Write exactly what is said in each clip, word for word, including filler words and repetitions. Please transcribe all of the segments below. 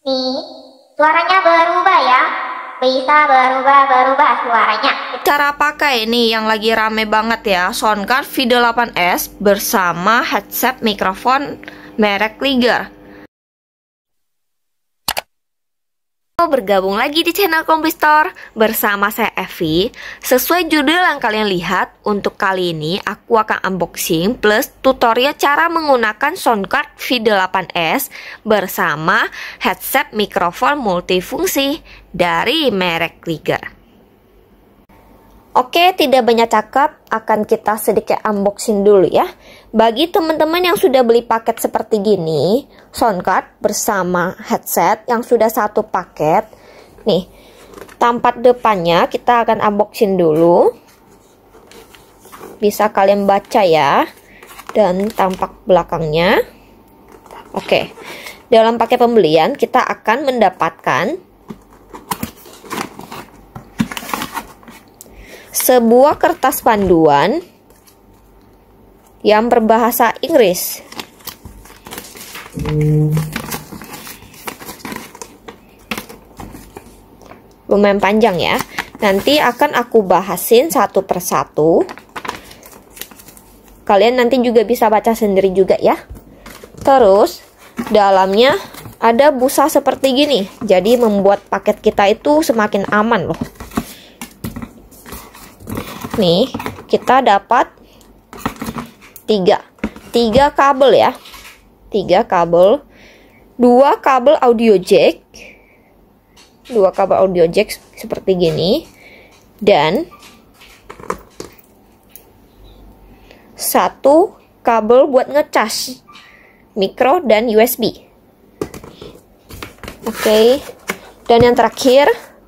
Nih, suaranya berubah ya. Bisa berubah-berubah suaranya. Cara pakai nih yang lagi rame banget ya, Soundcard V delapan S bersama headset mikrofon merek Liger. Bergabung lagi di channel Kompistor bersama saya Evi. Sesuai judul yang kalian lihat, untuk kali ini aku akan unboxing plus tutorial cara menggunakan Soundcard V delapan S bersama headset mikrofon multifungsi dari merek Liger. Oke, tidak banyak cakap, akan kita sedikit unboxing dulu ya. Bagi teman-teman yang sudah beli paket seperti gini, Soundcard bersama headset yang sudah satu paket. Nih, tampak depannya kita akan unboxing dulu. Bisa kalian baca ya. Dan tampak belakangnya. Oke, dalam paket pembelian kita akan mendapatkan sebuah kertas panduan yang berbahasa Inggris. Lumayan panjang ya. Nanti akan aku bahasin satu persatu. Kalian nanti juga bisa baca sendiri juga ya. Terus dalamnya ada busa seperti gini. Jadi membuat paket kita itu semakin aman loh. Nih, kita dapat tiga, tiga kabel ya, tiga kabel, dua kabel audio jack, dua kabel audio jack seperti gini, dan satu kabel buat ngecas mikro dan U S B. Oke, dan yang terakhir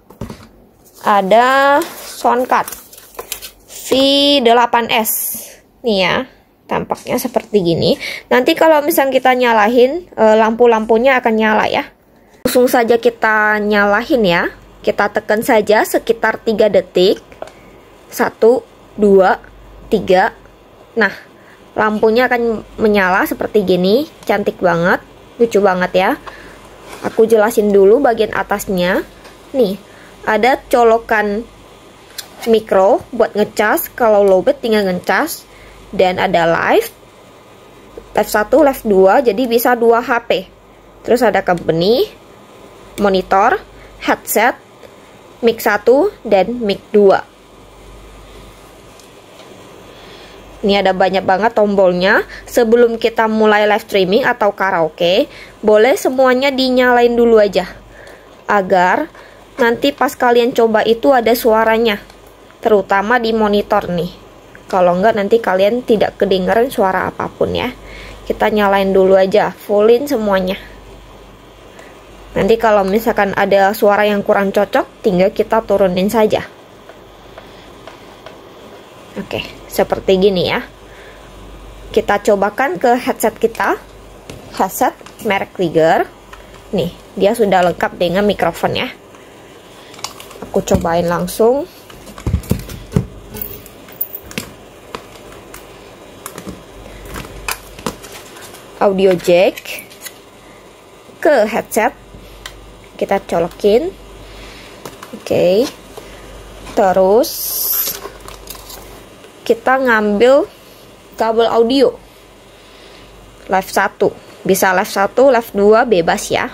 ada Soundcard V delapan S nih ya, tampaknya seperti gini. Nanti kalau misalnya kita nyalain, lampu-lampunya akan nyala ya. Langsung saja kita nyalain ya. Kita tekan saja sekitar tiga detik. Satu, dua, tiga. Nah, lampunya akan menyala seperti gini. Cantik banget, lucu banget ya. Aku jelasin dulu bagian atasnya. Nih, ada colokan mikro buat ngecas, kalau lowbat tinggal ngecas, dan ada live live satu, live dua, jadi bisa dua H P. Terus ada company, monitor, headset, mic satu dan mic dua. Ini ada banyak banget tombolnya. Sebelum kita mulai live streaming atau karaoke, boleh semuanya dinyalain dulu aja, agar nanti pas kalian coba itu ada suaranya, terutama di monitor nih. Kalau enggak nanti kalian tidak kedengeran suara apapun ya. Kita nyalain dulu aja, fullin semuanya. Nanti kalau misalkan ada suara yang kurang cocok, tinggal kita turunin saja. Oke, seperti gini ya. Kita cobakan ke headset kita. Headset merek Liger. Nih, dia sudah lengkap dengan mikrofon ya. Aku cobain langsung. Audio jack ke headset, kita colokin. Oke, terus kita ngambil kabel audio live satu, bisa live satu, live dua, bebas ya.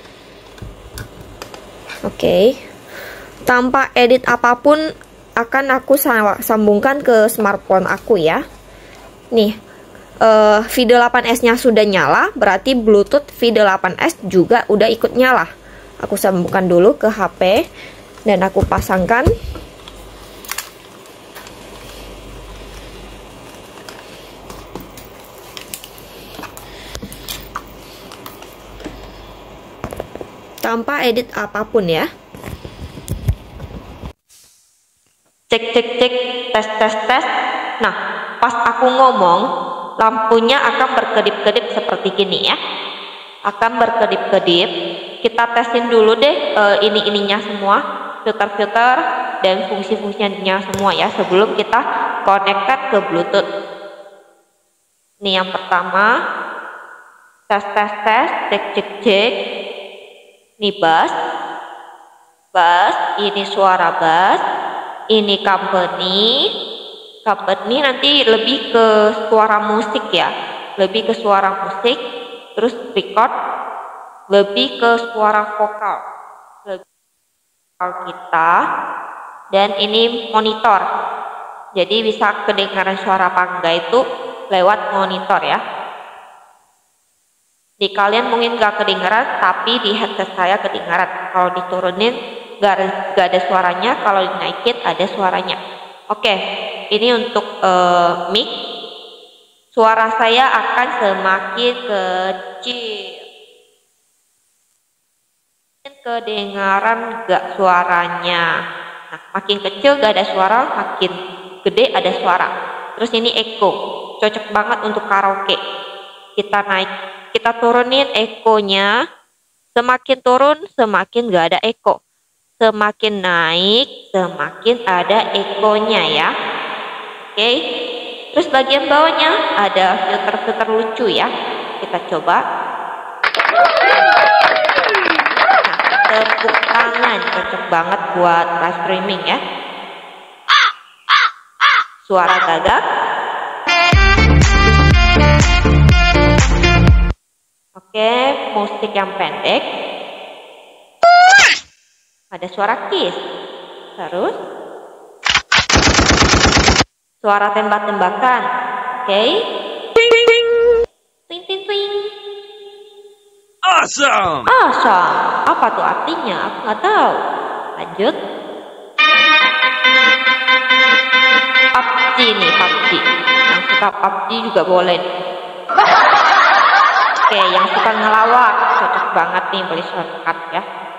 Oke, tanpa edit apapun akan aku sambungkan ke smartphone aku ya. Nih, Uh, V delapan S-nya sudah nyala, berarti Bluetooth V delapan S juga udah ikut nyala. Aku sambungkan dulu ke H P dan aku pasangkan. Tanpa edit apapun ya. Cek cek cek, tes tes tes. Nah, pas aku ngomong, lampunya akan berkedip-kedip seperti gini ya, akan berkedip-kedip. Kita tesin dulu deh uh, ini-ininya semua, filter-filter dan fungsi-fungsinya semua ya, sebelum kita konekkan ke Bluetooth. Ini yang pertama, tes tes tes, cek cek cek. Ini bass, bass, ini suara bass, ini company, company nanti lebih ke suara musik ya, lebih ke suara musik, terus record, lebih ke suara vokal, lebih vokal kita, dan ini monitor, jadi bisa kedengaran suara apa enggak itu lewat monitor ya. Di kalian mungkin gak kedengaran, tapi di headset saya kedengaran. Kalau diturunin gak, gak ada suaranya, kalau dinaikin ada suaranya. Oke, ini untuk uh, mic. Suara saya akan semakin kecil. Kedengaran gak suaranya? Nah, makin kecil gak ada suara, makin gede ada suara. Terus ini echo, cocok banget untuk karaoke. Kita naik, kita turunin ekonya, semakin turun semakin gak ada echo, semakin naik semakin ada ekonya ya. Oke, terus bagian bawahnya ada filter-filter lucu ya, kita coba. Nah, tepuk tangan cocok banget buat live streaming ya. Suara gagak. Oke, musik yang pendek. Ada suara kiss. Terus suara tembak-tembakan. Oke. Ting ting ting. Awesome. Awesome. Apa tuh artinya? Aku nggak tahu. Lanjut. P U B G nih, P U B G. Yang suka P U B G juga boleh. Oke, yang suka ngelawak cocok banget nih beli shortcut ya.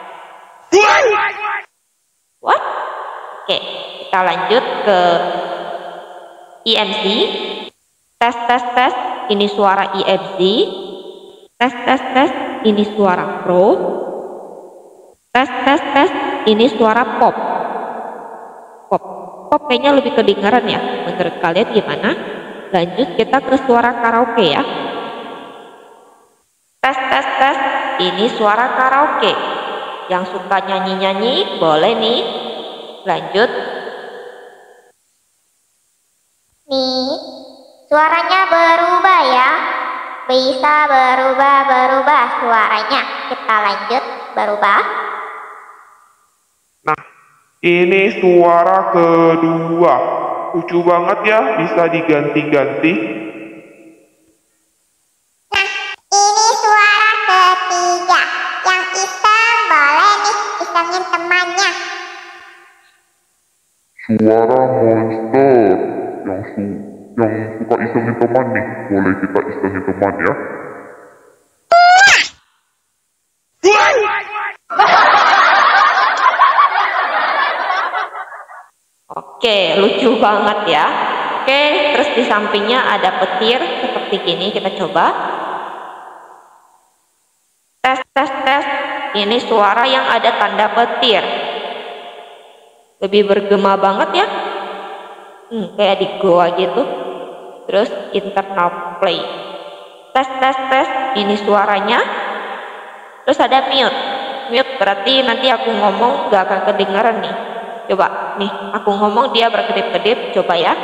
What? Oke, kita lanjut ke E M C. Tes tes tes, ini suara E M C. Tes tes tes, ini suara Pro. Tes tes tes, ini suara pop. Pop, pop kayaknya lebih kedengaran ya. Menurut kalian gimana? Lanjut kita ke suara karaoke ya. Tes tes tes, ini suara karaoke. Yang suka nyanyi-nyanyi boleh nih. Lanjut. Nih, suaranya berubah ya. Bisa berubah-berubah suaranya. Kita lanjut, berubah. Nah, ini suara kedua. Lucu banget ya, bisa diganti-ganti. Nah, ini suara ketiga. Yang iseng boleh nih isengin temannya. Suara monster. Yang, su yang suka isengin teman nih, boleh kita isengin teman ya. Oke, lucu banget ya. Oke, terus di sampingnya ada petir seperti gini, kita coba. Tes, tes, tes. Ini suara yang ada tanda petir. Lebih bergema banget ya. Hmm, kayak di goa gitu. Terus internal play. Tes, tes, tes. Ini suaranya. Terus ada mute. Mute berarti nanti aku ngomong gak akan kedengaran nih. Coba nih, aku ngomong dia berkedip-kedip, coba ya.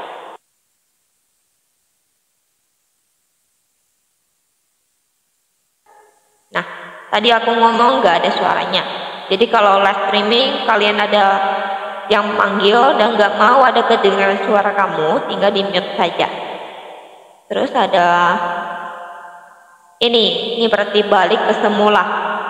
Nah, tadi aku ngomong gak ada suaranya. Jadi kalau live streaming kalian ada yang manggil dan gak mau ada kedengaran suara kamu, tinggal di mute saja. Terus ada ini, ini berarti balik ke semula.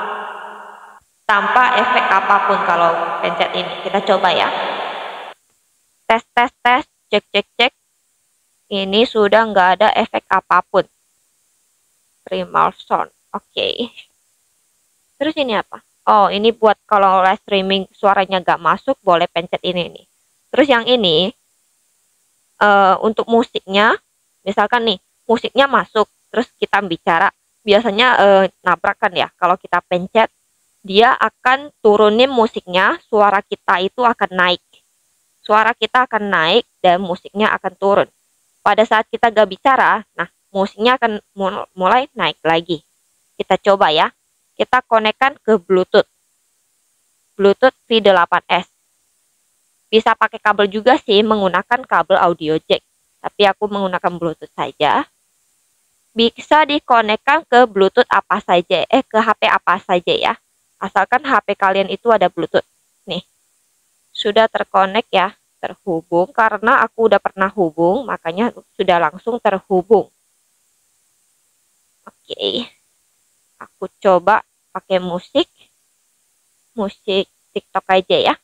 Tanpa efek apapun kalau pencet ini. Kita coba ya. Tes, tes, tes. Cek, cek, cek. Ini sudah nggak ada efek apapun. Primal sound. Oke. Okay. Terus ini apa? Oh, ini buat kalau live streaming suaranya nggak masuk, boleh pencet ini nih. Terus yang ini, uh, untuk musiknya, misalkan nih, musiknya masuk, terus kita bicara. Biasanya uh, nabrakan ya, kalau kita pencet, dia akan turunin musiknya, suara kita itu akan naik. Suara kita akan naik dan musiknya akan turun. Pada saat kita gak bicara, nah musiknya akan mulai naik lagi. Kita coba ya. kita konekkan ke Bluetooth. Bluetooth V delapan S. Bisa pakai kabel juga sih, menggunakan kabel audio jack. Tapi aku menggunakan Bluetooth saja. Bisa dikonekkan ke Bluetooth apa saja, eh ke H P apa saja ya. Asalkan H P kalian itu ada Bluetooth. Nih, sudah terkonek ya, terhubung. Karena aku udah pernah hubung, makanya sudah langsung terhubung. Oke, aku coba pakai musik. Musik TikTok aja ya.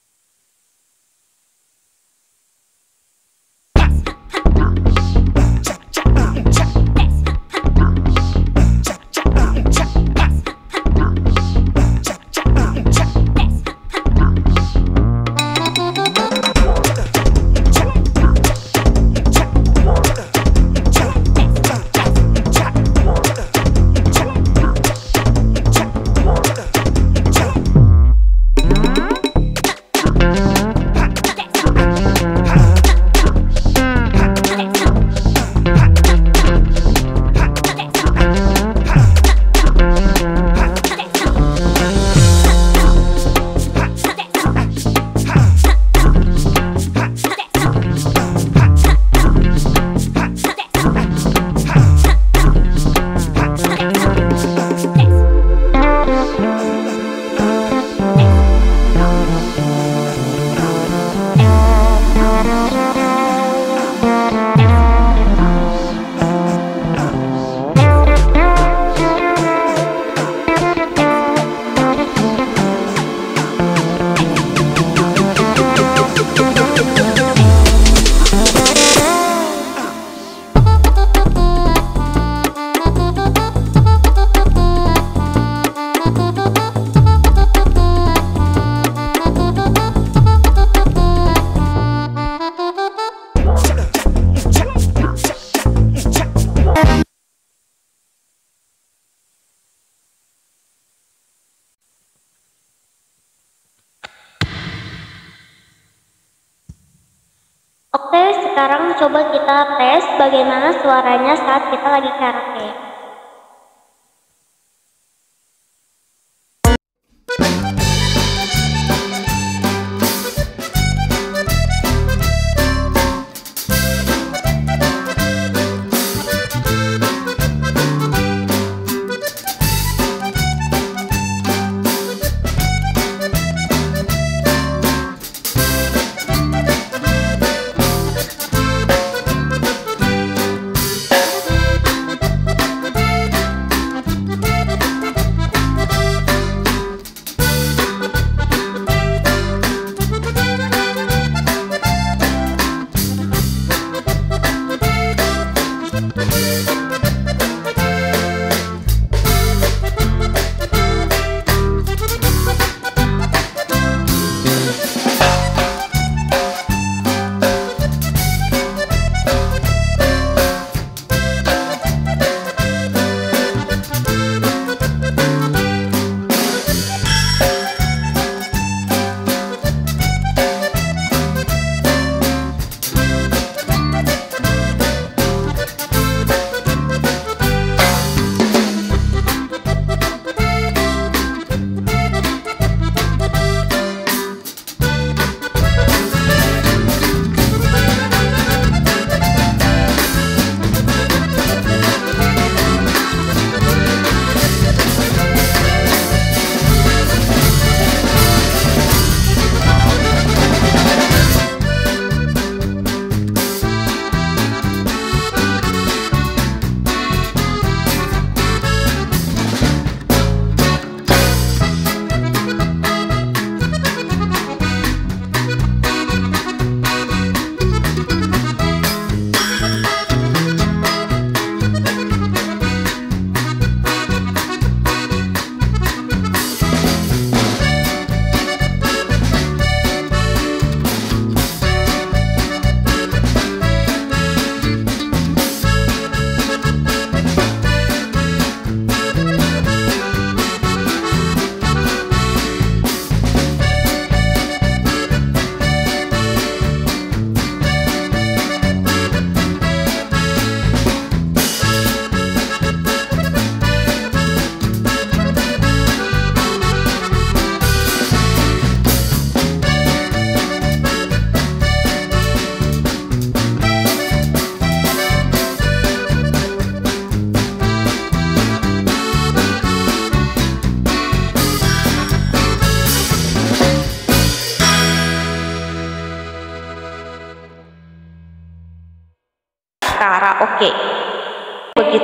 Oke, sekarang coba kita tes bagaimana suaranya saat kita lagi karaoke.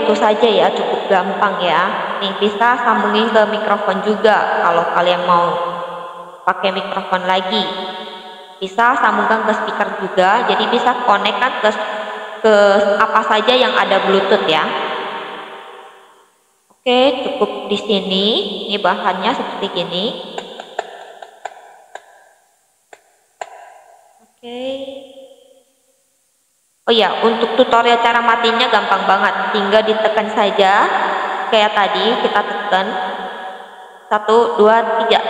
itu saja ya, cukup gampang ya. Nih bisa sambungin ke mikrofon juga kalau kalian mau pakai mikrofon lagi. Bisa sambungkan ke speaker juga, jadi bisa konekkan ke ke apa saja yang ada Bluetooth ya. Oke, cukup di sini. Ini bahannya seperti gini. Oke. Oh ya, untuk tutorial cara matinya gampang banget, tinggal ditekan saja kayak tadi. Kita tekan satu, dua, tiga.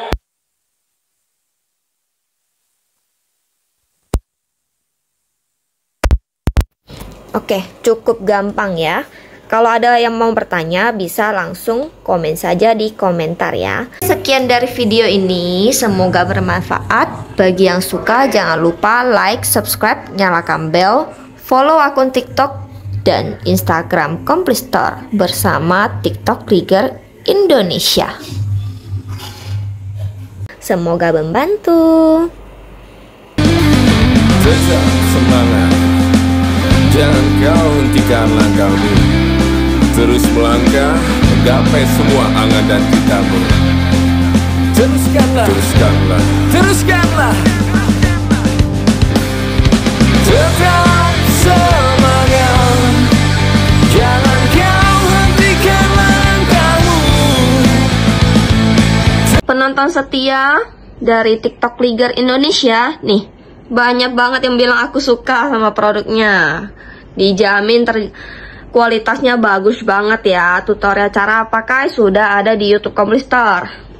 Oke, cukup gampang ya. Kalau ada yang mau bertanya, bisa langsung komen saja di komentar ya. Sekian dari video ini, semoga bermanfaat. Bagi yang suka, jangan lupa like, subscribe, nyalakan bel, follow akun TikTok dan Instagram Komplistor bersama TikTok Rigger Indonesia. Semoga membantu. Tetap semangat, jangan kau hentikan langkahmu. Terus melangkah, menggapai semua angan dan citamu. Teruskanlah, teruskanlah, teruskanlah. Tetap semangat, jangan kau hentikan langkahmu. Penonton setia dari TikTok Rigger Indonesia, nih banyak banget yang bilang aku suka sama produknya. Dijamin ter kualitasnya bagus banget ya. Tutorial cara pakai sudah ada di YouTube Komplistor.